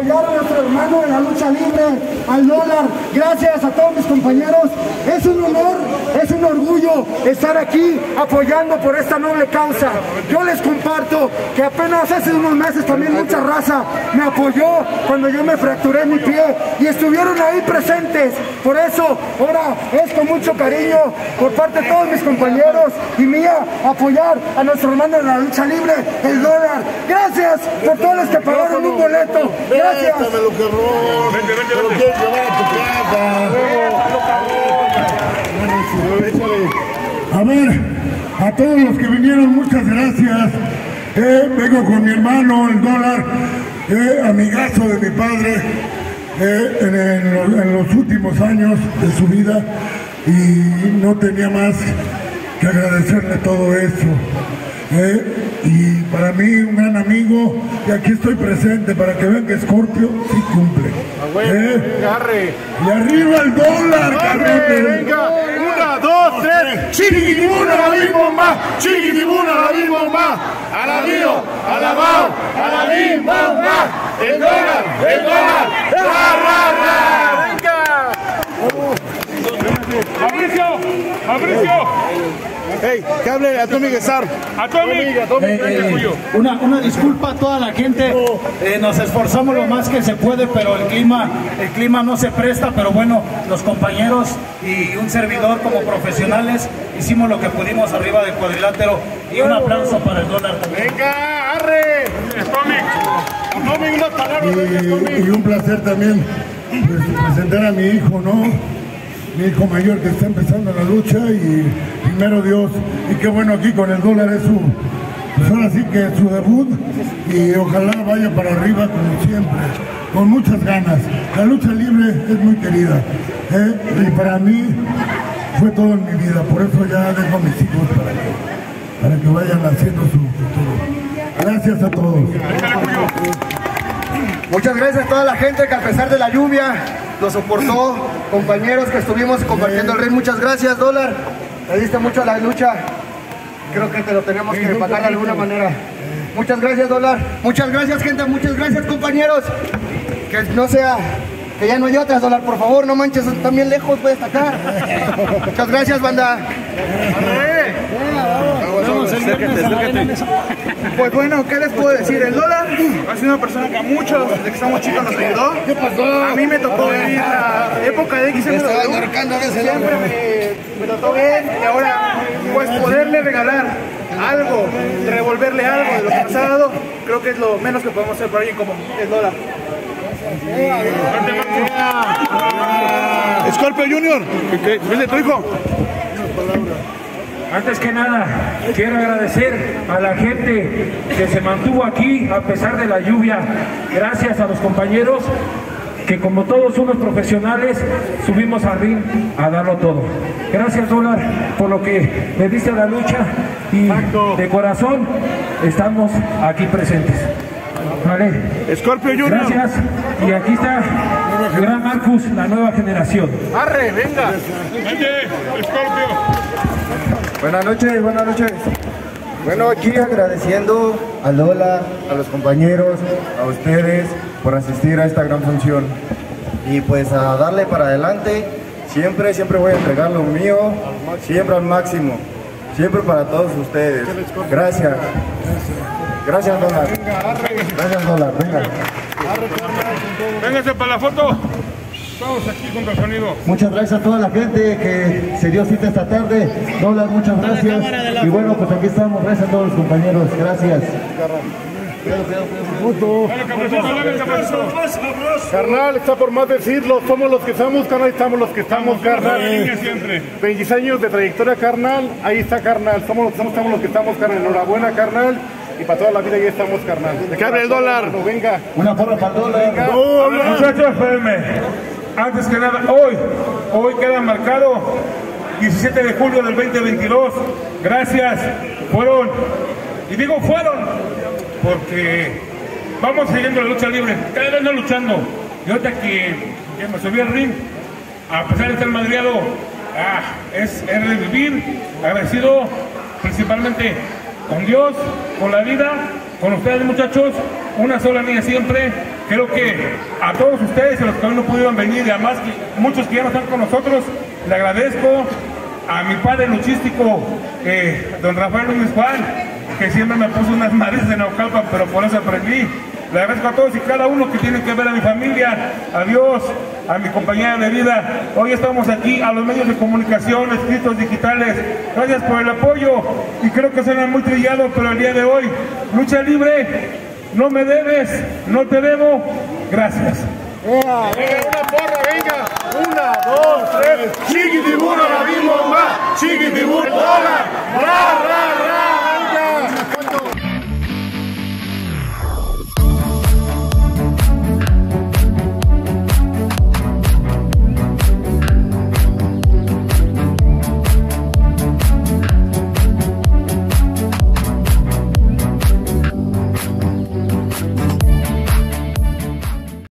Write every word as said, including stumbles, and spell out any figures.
apoyar a nuestro hermano en la lucha libre, al dólar. Gracias a todos mis compañeros. Es un honor, es un orgullo estar aquí apoyando por esta noble causa. Yo les comparto que apenas hace unos meses también mucha raza me apoyó cuando yo me fracturé mi pie y estuvieron ahí presentes. Por eso ahora es con mucho cariño por parte de todos mis compañeros y mía apoyar a nuestro hermano en la lucha libre, el dólar. Gracias por todos los que pagaron un boleto. Gracias. A ver, a todos los que vinieron, muchas gracias. Eh, vengo con mi hermano, el dólar, eh, amigazo de mi padre, eh, en, en, los, en los últimos años de su vida, y no tenía más que agradecerle todo eso. Eh, y para mí un gran amigo, y aquí estoy presente para que vean que Scorpio sí cumple. Eh, y arriba el dólar, carnal. Venga, una, dos, tres, chiquitibuna la bim bomba, chiquitibuna la bim bomba, a la bio, a la bao, a la bim bomba, el dólar, el dólar, ra, ra, ra, venga. Fabricio, Fabricio. Hey, que hable a Tommy Guesar. A Tommy. Eh, eh, una, una disculpa a toda la gente. Eh, nos esforzamos lo más que se puede, pero el clima, el clima no se presta. Pero bueno, los compañeros y un servidor como profesionales hicimos lo que pudimos arriba del cuadrilátero. Y un aplauso para el dólar también. Venga, arre. Tommy. Tommy, unas palabras. Y, y un placer también pues, presentar a mi hijo, ¿no? Mi hijo mayor que está empezando la lucha, y primero Dios, y qué bueno aquí con el dólar, es su, pues ahora sí que es su debut, y ojalá vaya para arriba como siempre, con muchas ganas. La lucha libre es muy querida, ¿eh? Y para mí fue todo en mi vida, por eso ya dejo a mis hijos para que, para que vayan haciendo su futuro. Gracias a todos. Muchas gracias a toda la gente que a pesar de la lluvia lo soportó, compañeros que estuvimos compartiendo el ring. Muchas gracias, dólar. Le diste mucho a la lucha. Creo que te lo tenemos que pagar de alguna manera. Muchas gracias, dólar. Muchas gracias, gente. Muchas gracias, compañeros. Que no sea, que ya no hay otras, dólar. Por favor, no manches, están bien lejos, pues, hasta acá. Muchas gracias, banda. Pues bueno, ¿qué les puedo decir? El dólar ha sido una persona que a muchos, desde que estamos chicos, nos ayudó. ¿Qué pasó? A mí me tocó vivir la época de X M W. Siempre me, me tocó bien, y ahora pues poderle regalar algo, devolverle algo de lo que nos ha dado, creo que es lo menos que podemos hacer por alguien como el dólar. Scorpio Junior, ¿qué es tu hijo? Antes que nada, quiero agradecer a la gente que se mantuvo aquí a pesar de la lluvia. Gracias a los compañeros que, como todos unos profesionales, subimos al ring a darlo todo. Gracias, dólar, por lo que me diste a la lucha, y de corazón estamos aquí presentes. Vale. Scorpio Junior. Gracias. Y aquí está el gran Marcus, la nueva generación. Arre, venga. Vente, Scorpio. Buenas noches, buenas noches. Bueno, aquí agradeciendo a Lola, a los compañeros, a ustedes por asistir a esta gran función. Y pues a darle para adelante, siempre, siempre voy a entregar lo mío, siempre al máximo, siempre para todos ustedes. Gracias. Gracias, dólar. Gracias, dólar. Venga. Véngase para la foto. Estamos aquí contra el sonido. Muchas gracias a toda la gente que se dio cita esta tarde. Dólar, muchas gracias. Y bueno, pues aquí estamos. Gracias a todos los compañeros. Gracias. Carnal, está por más decirlo, somos los que estamos, carnal, estamos los que estamos, carnal. veintiséis años de trayectoria, carnal, ahí está, carnal, somos los que estamos, estamos los que estamos, carnal. Enhorabuena, carnal, y para toda la vida ya estamos, carnal. ¿De qué abre el dólar? No, venga. Una porra para el dólar. Venga. Dólar. Muchachos, espérenme. Antes que nada, hoy, hoy queda marcado diecisiete de julio del veinte veintidós. Gracias. Fueron, y digo fueron, porque vamos siguiendo la lucha libre, cada vez no luchando. Y ahorita que, que me subí al ring, a pesar de estar madreado, ah, es, es revivir, agradecido principalmente con Dios, con la vida, con ustedes, muchachos. Una sola niña siempre, Creo que a todos ustedes, a los que hoy no pudieron venir, y además que muchos que ya no están con nosotros, le agradezco a mi padre luchístico, eh, don Rafael Luis Juan, que siempre me puso unas madres de Naucalpan, pero por eso aprendí. Le agradezco a todos y cada uno que tiene que ver a mi familia, a Dios, a mi compañera de vida. Hoy estamos aquí, a los medios de comunicación, escritos, digitales. Gracias por el apoyo. Y creo que suena muy trillado, pero el día de hoy, lucha libre, no me debes, no te debo. Gracias. Venga, una porra, venga. Una, dos, tres. Chiquitibuna la bomba.